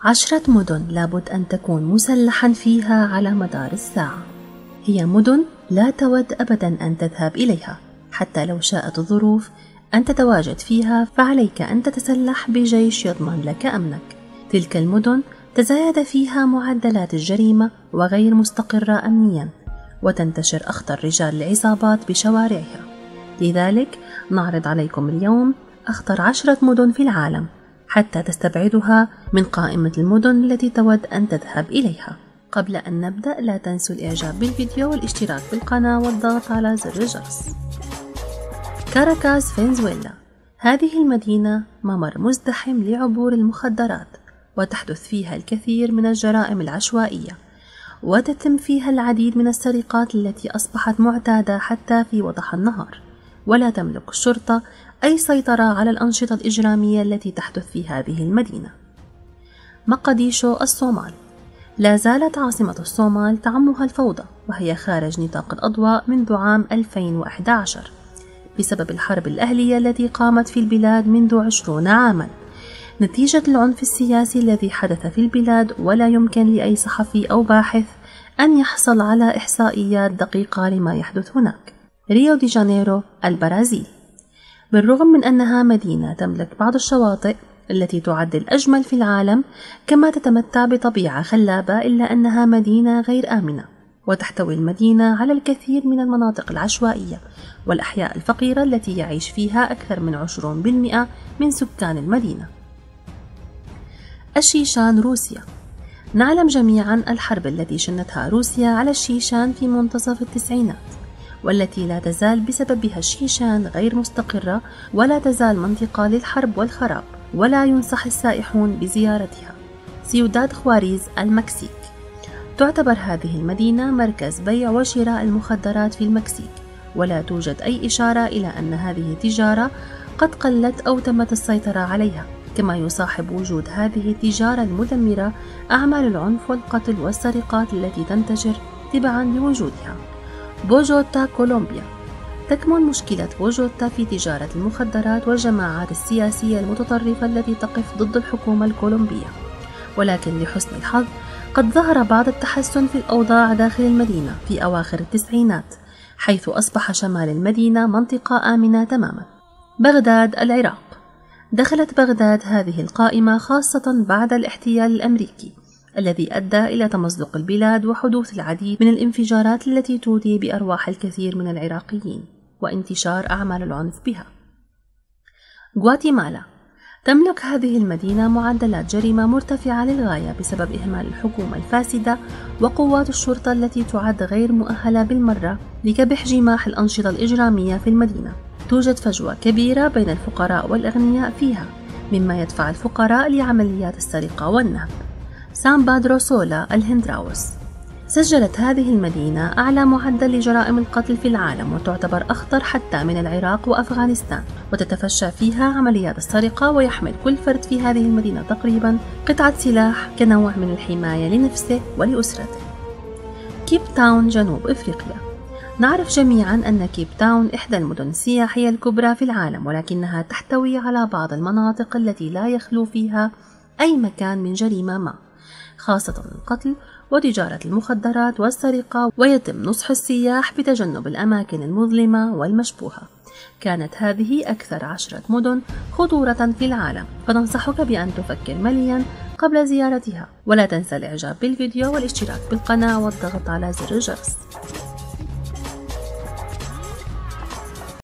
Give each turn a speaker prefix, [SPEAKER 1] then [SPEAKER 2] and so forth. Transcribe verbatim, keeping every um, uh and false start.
[SPEAKER 1] عشرة مدن لابد أن تكون مسلحا فيها على مدار الساعة. هي مدن لا تود أبدا أن تذهب إليها، حتى لو شاءت الظروف أن تتواجد فيها فعليك أن تتسلح بجيش يضمن لك أمنك. تلك المدن تزايد فيها معدلات الجريمة وغير مستقرة أمنيا، وتنتشر أخطر رجال العصابات بشوارعها. لذلك نعرض عليكم اليوم أخطر عشرة مدن في العالم حتى تستبعدها من قائمة المدن التي تود أن تذهب إليها. قبل أن نبدأ لا تنسوا الإعجاب بالفيديو والاشتراك في القناة والضغط على زر الجرس. كاراكاس، فنزويلا. هذه المدينة ممر مزدحم لعبور المخدرات، وتحدث فيها الكثير من الجرائم العشوائية، وتتم فيها العديد من السرقات التي أصبحت معتادة حتى في وضح النهار. ولا تملك الشرطة أي سيطرة على الأنشطة الإجرامية التي تحدث في هذه المدينة. مقديشو، الصومال. لا زالت عاصمة الصومال تعمها الفوضى، وهي خارج نطاق الأضواء منذ عام ألفين وأحد عشر بسبب الحرب الأهلية التي قامت في البلاد منذ عشرين عاما نتيجة العنف السياسي الذي حدث في البلاد. ولا يمكن لأي صحفي أو باحث أن يحصل على إحصائيات دقيقة لما يحدث هناك. ريو دي جانيرو، البرازيل. بالرغم من أنها مدينة تملك بعض الشواطئ التي تعد الأجمل في العالم، كما تتمتع بطبيعة خلابة، إلا أنها مدينة غير آمنة، وتحتوي المدينة على الكثير من المناطق العشوائية والأحياء الفقيرة التي يعيش فيها أكثر من عشرين بالمئة من سكان المدينة. الشيشان، روسيا. نعلم جميعا الحرب التي شنتها روسيا على الشيشان في منتصف التسعينات، والتي لا تزال بسببها الشيشان غير مستقرة، ولا تزال منطقة للحرب والخراب، ولا ينصح السائحون بزيارتها. سيوداد خواريز، المكسيك. تعتبر هذه المدينة مركز بيع وشراء المخدرات في المكسيك، ولا توجد أي إشارة إلى أن هذه التجارة قد قلت أو تمت السيطرة عليها. كما يصاحب وجود هذه التجارة المدمرة أعمال العنف والقتل والسرقات التي تنتشر تبعا لوجودها. بوجوتا، كولومبيا. تكمن مشكلة بوجوتا في تجارة المخدرات والجماعات السياسية المتطرفة التي تقف ضد الحكومة الكولومبية، ولكن لحسن الحظ قد ظهر بعض التحسن في الأوضاع داخل المدينة في أواخر التسعينات، حيث أصبح شمال المدينة منطقة آمنة تماما. بغداد، العراق. دخلت بغداد هذه القائمة خاصة بعد الاحتلال الأمريكي الذي أدى إلى تمزق البلاد وحدوث العديد من الانفجارات التي تودي بأرواح الكثير من العراقيين وانتشار أعمال العنف بها. غواتيمالا. تملك هذه المدينة معدلات جريمة مرتفعة للغاية بسبب إهمال الحكومة الفاسدة وقوات الشرطة التي تعد غير مؤهلة بالمرة لكبح جماح الأنشطة الإجرامية في المدينة. توجد فجوة كبيرة بين الفقراء والأغنياء فيها، مما يدفع الفقراء لعمليات السرقة والنهب. سان بادرو سولا، الهندراوس. سجلت هذه المدينة أعلى معدل لجرائم القتل في العالم، وتعتبر أخطر حتى من العراق وأفغانستان، وتتفشى فيها عمليات السرقة، ويحمل كل فرد في هذه المدينة تقريبا قطعة سلاح كنوع من الحماية لنفسه ولأسرته. كيب تاون، جنوب إفريقيا. نعرف جميعا أن كيب تاون إحدى المدن السياحية الكبرى في العالم، ولكنها تحتوي على بعض المناطق التي لا يخلو فيها أي مكان من جريمة ما، خاصة القتل وتجارة المخدرات والسرقة، ويتم نصح السياح بتجنب الأماكن المظلمة والمشبوهة. كانت هذه أكثر عشرة مدن خطورة في العالم، فننصحك بأن تفكر مليا قبل زيارتها. ولا تنسى الإعجاب بالفيديو والاشتراك بالقناة والضغط على زر الجرس.